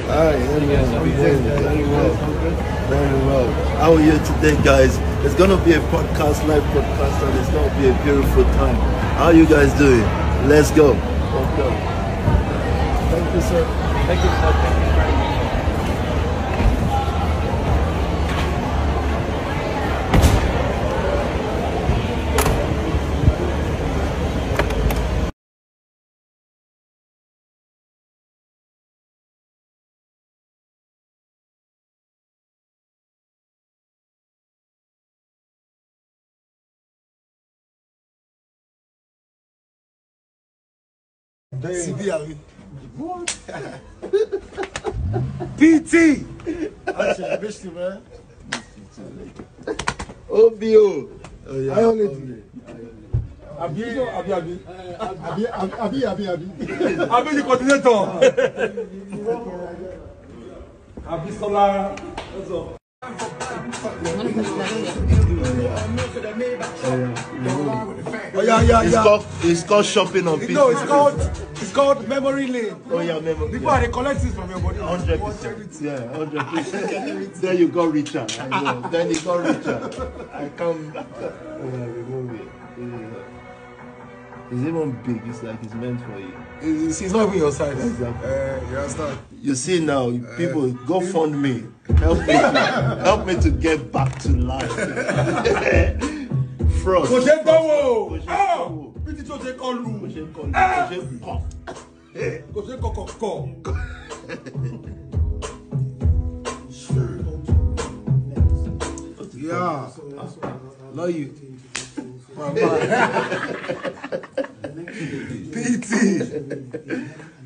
Alright, very well. Very well. How are you today, guys? It's gonna be a podcast, live podcast, and it's gonna be a beautiful time. How are you guys doing? Let's go. Let's go. Thank you, sir. Thank you, sir. Thank you very much. What? PT! That's a bitch, man. Obio. I only Abi the coordinator. Abi Sola. Oh yeah. It's called shopping on PC. No, it's called memory lane. Oh yeah, memory. Before they collect this from your body. 100%. Yeah, 100%. Then you got richer. I know. Then you got richer. I can't. Remove it. It's even big. It's like it's meant for you. It's not even your size. Exactly. You understand? You see now, people go fund me. Help me to get back to life. Frost. Yeah. Love you. PT.